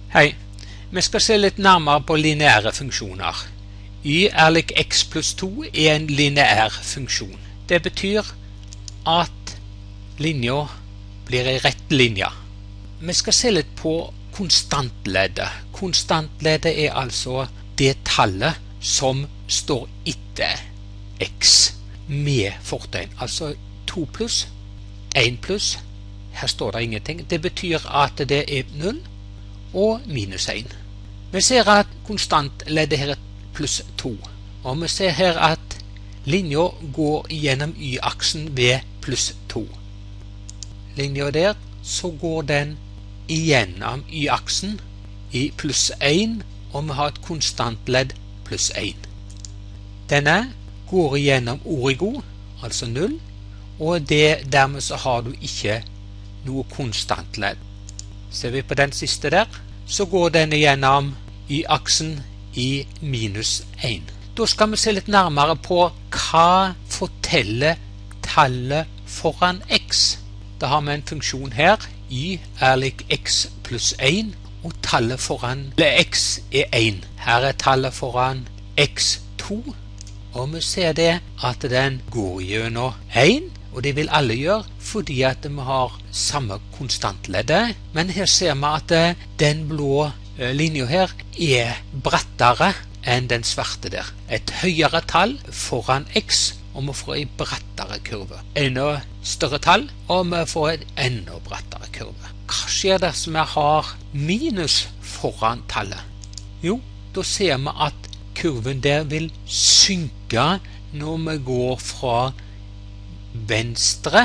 Hei, vi skal se litt nærmere på lineære funksjoner. Y er lik x pluss 2 er en lineær funksjon. Det betyr at linja blir en rett linje. Vi skal se litt på konstantleddet. Konstantleddet er altså det tallet som står etter x med fortegn. Altså 2 pluss, 1 pluss, her står det ingenting. Det betyr at det er 0 og minus 1. Vi ser at konstantleddet her er pluss 2. Og vi ser her at linja går gjennom y-aksen ved pluss 2. Linja der, så går den igjennom y-aksen i pluss 1, og vi har et konstantledd pluss 1. Denne går igjennom origo, altså 0, og dermed så har du ikke noe konstantledd. Ser vi på den siste der, så går den igjennom y-aksen i minus 1. Da skal vi se litt nærmere på hva forteller tallet foran x. Da har vi en funksjon her, y er lik x pluss 1, og tallet foran x er 1. Her er tallet foran x2, og vi ser det at den går gjennom 1, og det vil alle gjøre fordi at vi har samme konstantleddet. Men her ser vi at den blå linja her er brattere enn den svarte der. Et høyere tall foran x, og vi får en brattere kurve. Enda større tall, og vi får en enda brattere kurve. Hva skjer dersom vi har minus foran tallet? Jo, da ser vi at kurven der vil synke når vi går fra venstre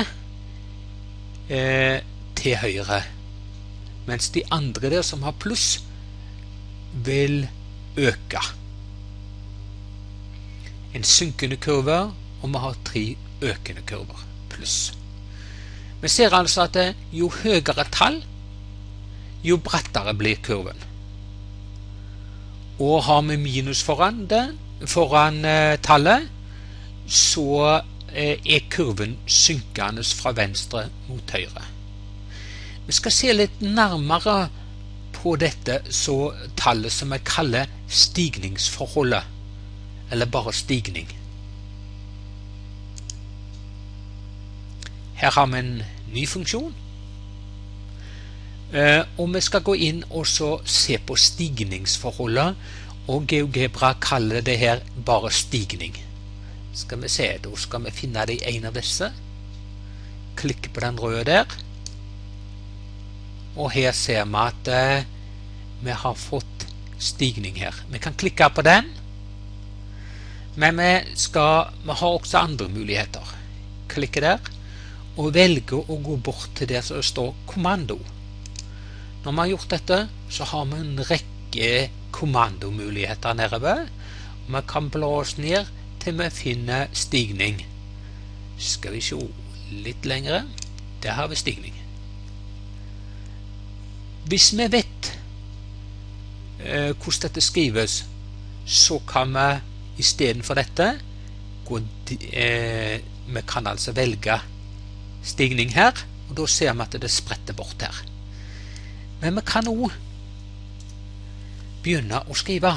til høyre, mens de andre der som har pluss vil øke. En synkende kurve, og vi har 3 økende kurver, pluss. Vi ser altså at jo høyere tall, jo brattere blir kurven. Og har vi minus foran tallet, så er kurven synkende fra venstre mot høyre. Vi skal se litt nærmere på dette tallet som vi kaller stigningsforholdet, eller bare stigning. Her har vi en ny funksjon, og vi skal gå inn og se på stigningsforholdet, og GeoGebra kaller det her bare stigning. Skal vi se, da skal vi finne det i en av disse. Klikke på den røde der. Og her ser vi at vi har fått stigning her. Vi kan klikke på den. Men vi har også andre muligheter. Klikke der, og velge å gå bort til det som står kommando. Når vi har gjort dette, så har vi en rekke kommandomuligheter nedover. Vi kan bla oss ned til vi finner stigning. Skal vi se litt lengre. Der har vi stigning. Hvis vi vet hvordan dette skrives, så kan vi i stedet for dette vi kan altså velge stigning her, og da ser vi at det spretter bort her. Men vi kan også begynne å skrive.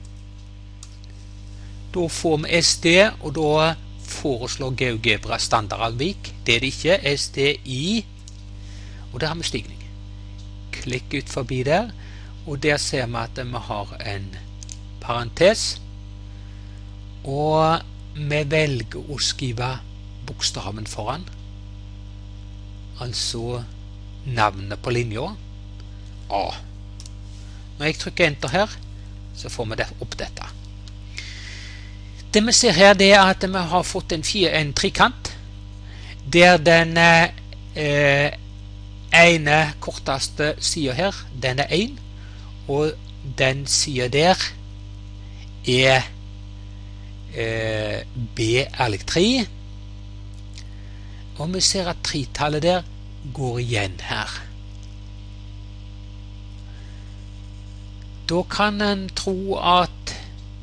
Da får vi SD, og da foreslår GeoGebra standardavvik. Det er det ikke, SDI, og der har vi stigning. Klikk ut forbi der, og der ser vi at vi har en parentes, og vi velger å skrive bokstaven foran, altså navnet på linja, A. Når jeg trykker enter her, så får vi opp dette. Det vi ser her, det er at vi har fått en trikant, der den ene korteste siden her, den er 1, og den siden der er B er lik 3, og vi ser at 3-tallet der går igjen her. Da kan en tro at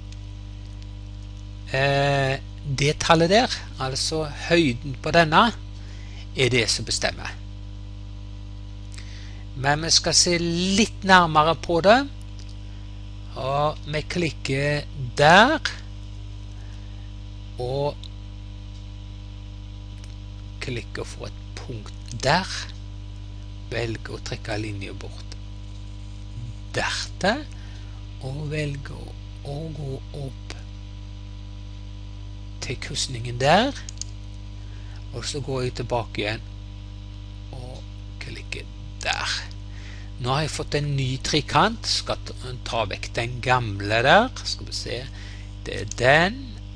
det tallet der, altså høyden på denne, er det som bestemmer. Men vi skal se litt nærmere på det. Og vi klikker der. Og klikker for et punkt der. Velger å trekke linje bort dertil. Og velger å gå opp til kryssningen der. Og så går jeg tilbake igjen og klikker der. Nå har jeg fått en ny trikant. Skal ta vekk den gamle der. Skal vi se. Det er den.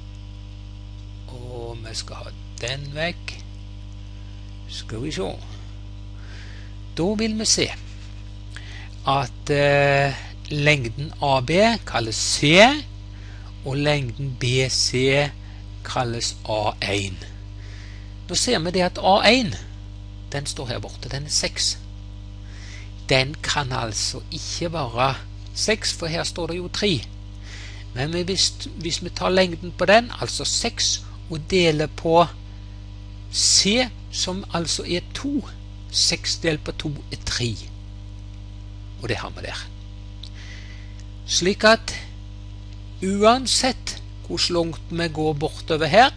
Og vi skal ha den vekk. Skal vi se. Da vil vi se at lengden AB kalles C, og lengden BC kalles A1. Nå ser vi det at A1, den står her borte, den er 6. Den kan altså ikke være 6, for her står det jo 3. Men hvis vi tar lengden på den, altså 6, og deler på C, som altså er 2, 6 delt på 2 er 3. Og det har vi der. Slik at uansett hvor langt vi går bortover her,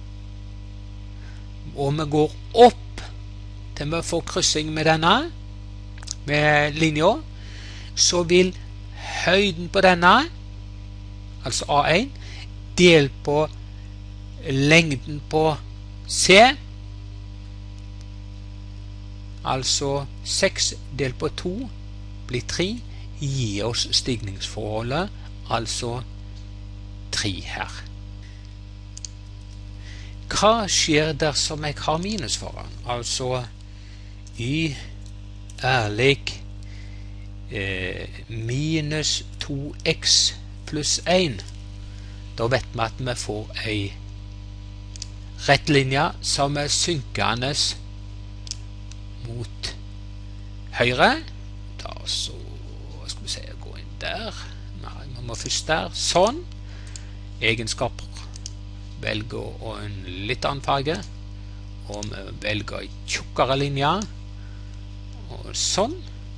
og vi går opp til vi får kryssing med denne, med linja, så vil høyden på denne, altså A1, delt på lengden på C, altså 6 delt på 2 blir 3, gir oss stigningsforholdet, altså 3 her. Hva skjer dersom jeg har minus foran? Altså y er lik minus 2x pluss 1. Da vet vi at vi får en rett linje som er synkende mot høyre. Da så skal vi se, gå inn der. Nei, vi må først der. Sånn. Egenskaper. Velger en litt annen farge, og vi velger en tjukkere linje, og sånn.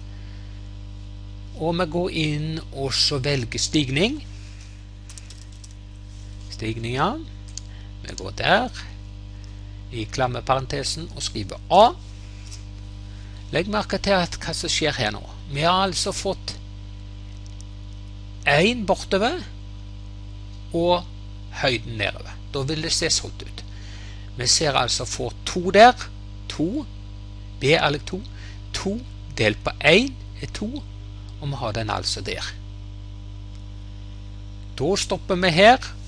Og vi går inn og så velger stigning. Stigninger. Vi går der, i klammeparentesen, og skriver A. Legg merke til hva som skjer her nå. Vi har altså fått 1 bortover, og høyden nedover. Da vil det se sånn ut. Vi ser altså for 2 der, 2, B er lik 2, 2 delt på 1 er 2, og vi har den altså der. Da stopper vi her,